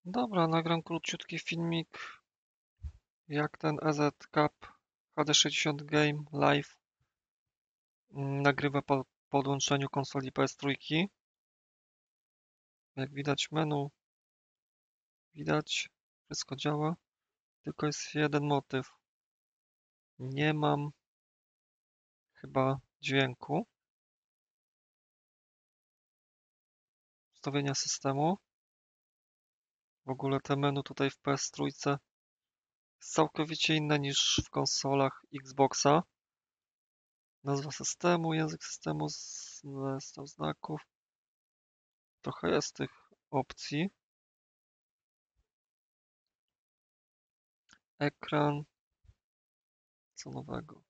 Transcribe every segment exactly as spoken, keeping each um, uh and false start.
Dobra, nagram króciutki filmik, jak ten E Z Cap H D sześćdziesiąt Game Live mm, nagrywa po podłączeniu konsoli P S trzy. Jak widać menu, widać, wszystko działa, tylko jest jeden motyw. Nie mam chyba dźwięku. Ustawienia systemu. W ogóle te menu tutaj w P S trzy jest całkowicie inne niż w konsolach Xboxa. Nazwa systemu, język systemu, zestaw znaków. Trochę jest tych opcji. Ekran. Co nowego?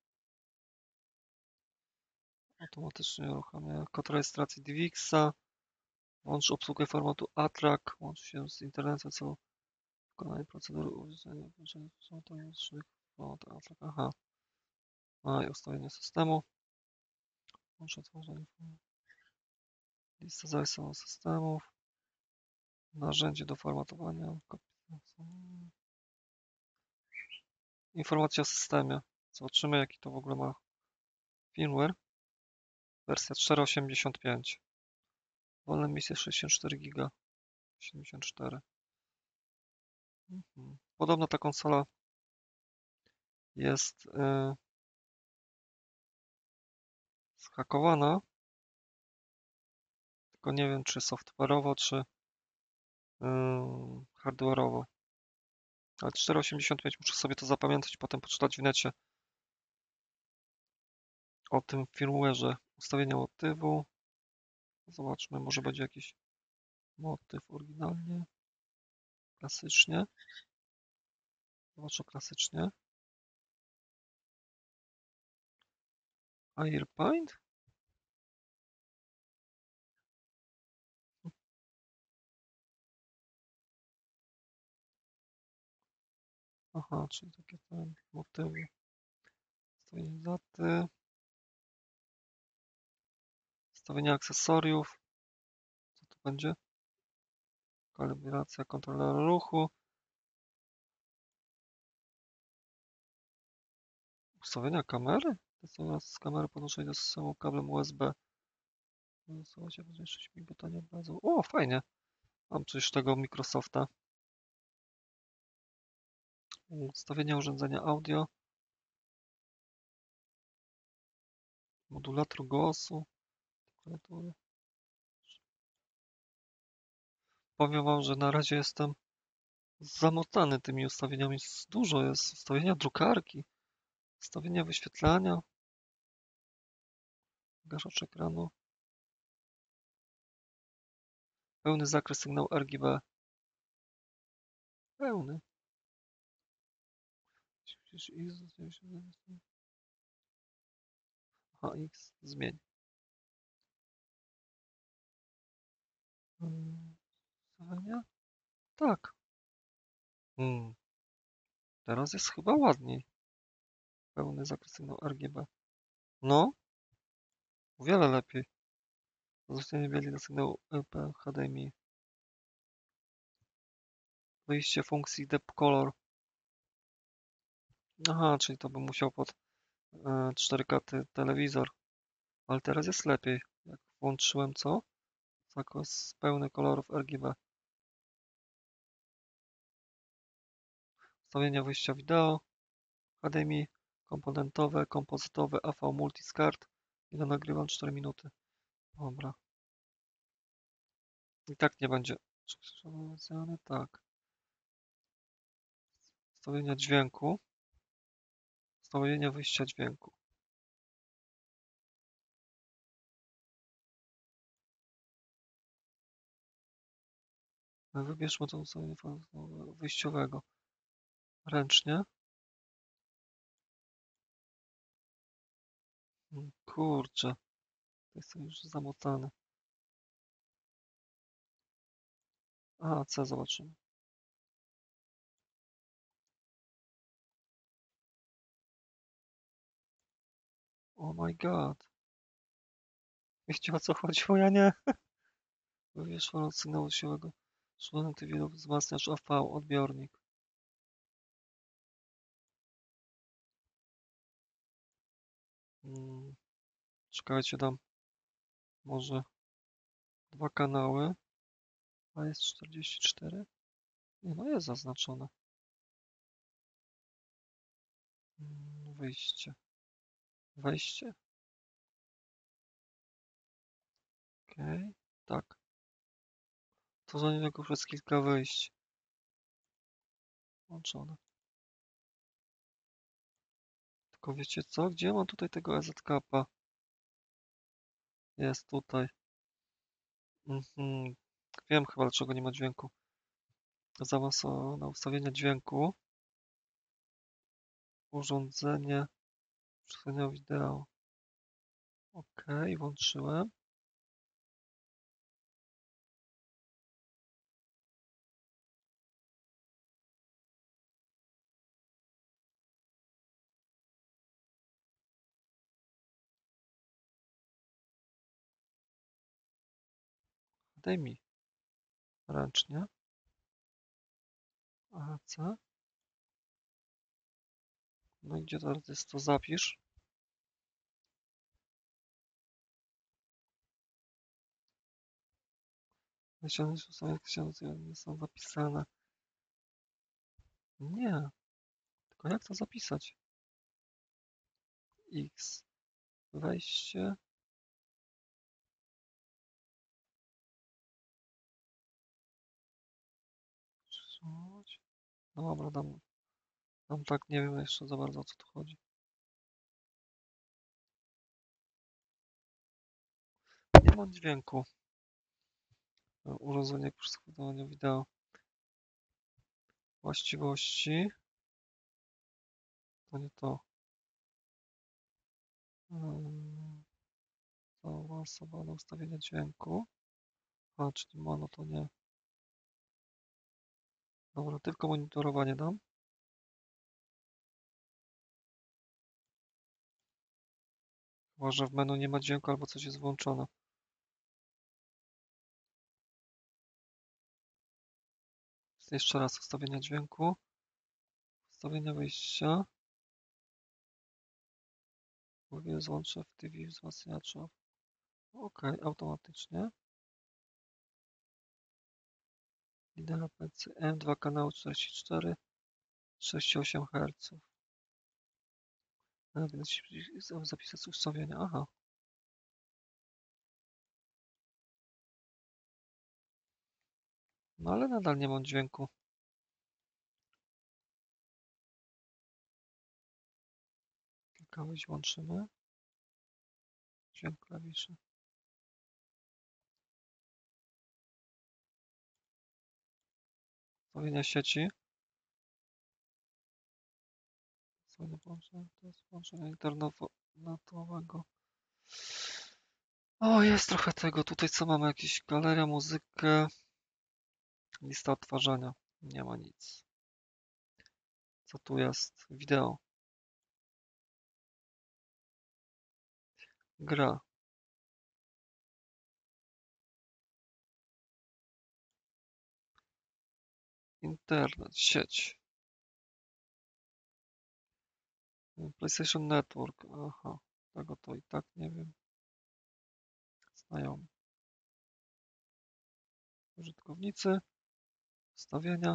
Automatycznie uruchamia kod rejestracji DivX'a. Włącz obsługę formatu A track. Łącz się z internetem celu wykonania procedury uzyskania automatycznych format A track. Aha. A i ustawienie systemu. Włącz tworzenie lista zapisanych systemów. Narzędzie do formatowania. Informacja o systemie. Zobaczymy, jaki to w ogóle ma firmware. Wersja cztery osiemdziesiąt pięć. Wolne misje sześćdziesiąt cztery giga. siedemdziesiąt cztery. Mhm. Podobno ta konsola jest yy, zhakowana, tylko nie wiem, czy software'owo, czy yy, hardware'owo. Ale cztery osiemdziesiąt pięć, muszę sobie to zapamiętać, potem poczytać w necie o tym firmware'ze. Ustawienia motywu. Zobaczmy, może będzie jakiś motyw oryginalnie. Klasycznie. Zobaczę klasycznie. Airpaint? Aha, czyli takie te motywy. Ustawienie daty. Ustawienie akcesoriów. Co to będzie? Kalibracja kontrolera ruchu. Ustawienia kamery? Testowanie z kamery podłączenia do systemu kablem U S B. Zastosować podnieść mi pytanie bazą. O, fajnie. Mam coś tego Microsofta. Ustawienia urządzenia audio. Modulator głosu. Klawiatury. Powiem wam, że na razie jestem zamotany tymi ustawieniami. Dużo jest. Ustawienia drukarki. Ustawienia wyświetlania. Gaszacz ekranu. Pełny zakres sygnału R G B. Pełny. H X. Zmień. Ustawienia? Tak. Hmm. Teraz jest chyba ładniej. Pełny zakres sygnału R G B. No. O wiele lepiej. Uzyskanie bieli do sygnału L P H D M I. Wyjście funkcji Depth Color. Aha, czyli to bym musiał pod e, cztery K telewizor. Ale teraz jest lepiej. Jak włączyłem co? Zakres pełny kolorów R G B. Ustawienia wyjścia wideo. H D M I. Komponentowe, kompozytowe, A V Multiscard. Ile nagrywam? cztery minuty. Dobra. I tak nie będzie. Tak. Ustawienia dźwięku. Ustawienia wyjścia dźwięku. Wybierzmy to ustawienie wyjściowego. Ręcznie. Kurczę. Jestem już zamotany. A, C zobaczymy. Oh my god. Wiecie, o co chodziło? Ja nie. Wybierz formę sygnału siłowego. Słuchany T V, wzmacniacz A V, odbiornik. Hmm. Czekajcie, dam może dwa kanały, a jest czterdzieści cztery? Nie, no jest zaznaczone. Hmm, wyjście. Wejście. Okej, okay. Tak. To za niego przez kilka wyjść. Włączone. Tylko wiecie co? Gdzie mam tutaj tego E Z K P? Jest tutaj. Mhm. Wiem chyba, dlaczego nie ma dźwięku. Zaawansowane ustawienia dźwięku. Urządzenie. Przesłania wideo. OK, włączyłem. Daj mi ręcznie. A C. No i gdzie teraz jest to zapisz? Nie są zapisane. Nie. Tylko jak to zapisać? X. Wejście. Przesunąć. No dobra, dam, dam tak, nie wiem jeszcze za bardzo o co tu chodzi. Nie mam dźwięku. Urządzenie przeskładowania wideo. Właściwości. To nie to. Zaawansowane ustawienia dźwięku. A, czyli mono to nie. Dobra, tylko monitorowanie dam. Chyba, że w menu nie ma dźwięku albo coś jest włączone. Jeszcze raz ustawienia dźwięku. Ustawienia wyjścia. Mówię złącze w T V wzmacniacza. OK, automatycznie. Lidera P C M, dwa kanały czterdzieści cztery, trzydzieści osiem herców. Zapisać ustawienia. Aha. No ale nadal nie mam dźwięku. Kilka wyjść włączymy. Dźwięk klawiszy. Ustawienia sieci. Ustawienia połączenia. To jest połączenie internetowego. O, jest trochę tego. Tutaj co mamy? Jakieś galeria, muzykę. Lista odtwarzania. Nie ma nic. Co tu jest? Wideo. Gra. Internet, sieć. PlayStation Network. Aha. Tego to i tak nie wiem. Znajomy. Użytkownicy. Ustawienia.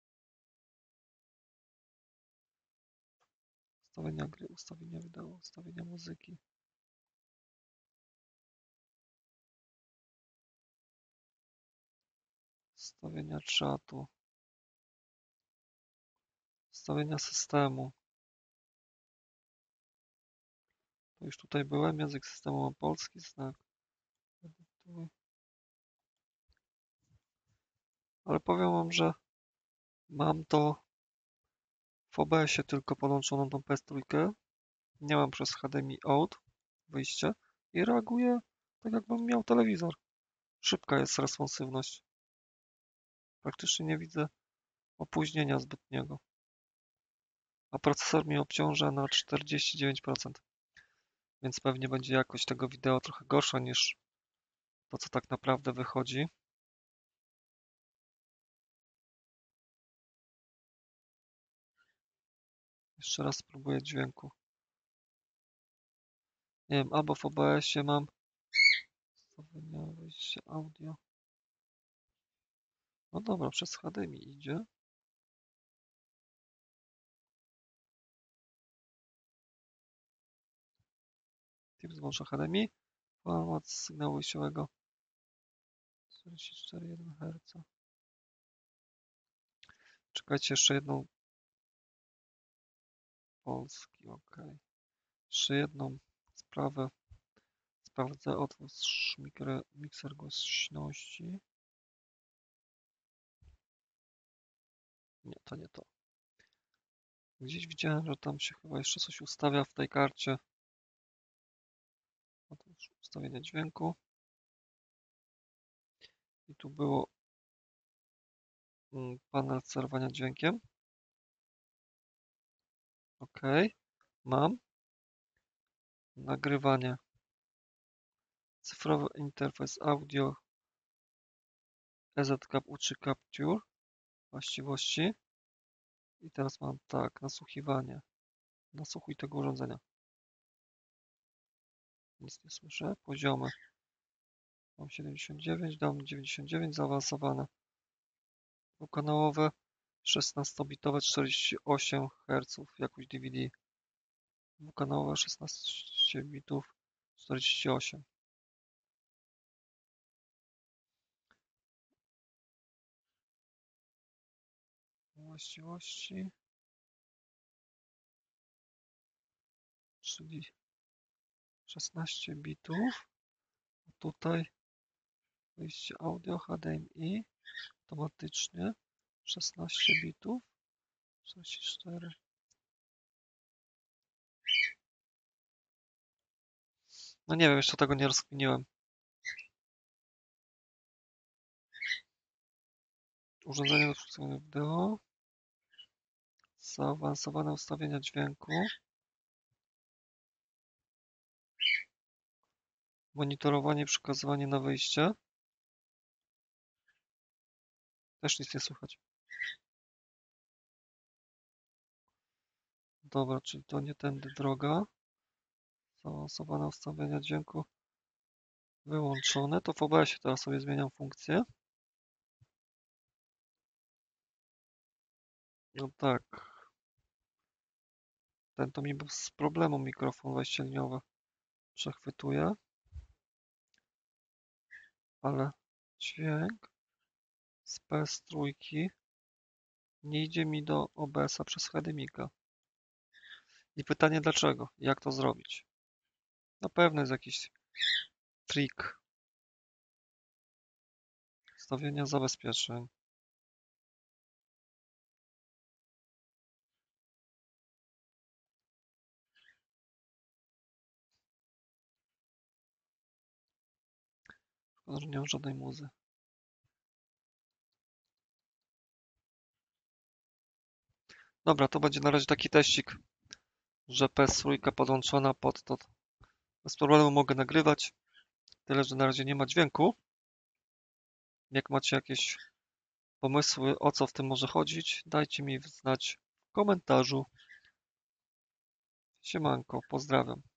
Ustawienia gry, ustawienia wideo, ustawienia muzyki. Ustawienia czatu. Ustawienia systemu. To już tutaj byłem. Język systemu mam polski. Znak. Ale powiem wam, że mam to w O B S-ie tylko podłączoną tą P S trzy. Nie mam przez H D M I out wyjście i reaguje tak jakbym miał telewizor. Szybka jest responsywność. Praktycznie nie widzę opóźnienia zbytniego. A procesor mi obciąża na czterdzieści dziewięć procent. Więc pewnie będzie jakość tego wideo trochę gorsza niż to, co tak naprawdę wychodzi. Jeszcze raz spróbuję dźwięku. Nie wiem, albo w O B S-ie mam ustawienia wyjścia audio. No dobra, przez H D M I idzie. Typ złącza H D M I. Format sygnału wyjściowego czterdzieści cztery przecinek jeden herca. Czekajcie, jeszcze jedną. Polski, ok. Jeszcze jedną sprawę. Sprawdzę otwórz mikser głośności. Nie, to nie to. Gdzieś widziałem, że tam się chyba jeszcze coś ustawia w tej karcie. Otwórz ustawienie dźwięku. I tu było panel sterowania dźwiękiem. Ok, mam. Nagrywanie. Cyfrowy interfejs audio. E Z Cap U trzy Capture. Właściwości. I teraz mam tak, nasłuchiwanie. Nasłuchuj tego urządzenia. Nic nie słyszę. Poziomy. Mam siedemdziesiąt dziewięć, dam dziewięćdziesiąt dziewięć, zaawansowane. Dwukanałowe, szesnastobitowe, czterdzieści osiem herców, jakość D V D. Dwukanałowe, szesnaście bitów, czterdzieści osiem. Właściwości. Czyli szesnaście bitów. A tutaj wyjście audio H D M I automatycznie szesnaście bitów, czterdzieści cztery. No nie wiem, jeszcze tego nie rozkminiłem. Urządzenie do funkcjonowania wideo. Zaawansowane ustawienia dźwięku. Monitorowanie i przekazywanie na wyjście. Też nic nie słychać. Dobra, czyli to nie tędy droga. Zaawansowane ustawienia dźwięku wyłączone. To w O B S-ie teraz sobie zmieniam funkcję. No tak. Ten to mi bez problemu mikrofon wejście liniowe przechwytuje. Ale dźwięk z P S trzy nie idzie mi do O B S-a przez H D M I-ka. I pytanie dlaczego? Jak to zrobić? Na pewno jest jakiś trik. Ustawienia zabezpieczeń. Szkoda, że nie mam żadnej muzy. Dobra, to będzie na razie taki teścik, że P S trzy podłączona pod to. Bez problemu mogę nagrywać. Tyle, że na razie nie ma dźwięku. Jak macie jakieś pomysły, o co w tym może chodzić, dajcie mi znać w komentarzu. Siemanko, pozdrawiam.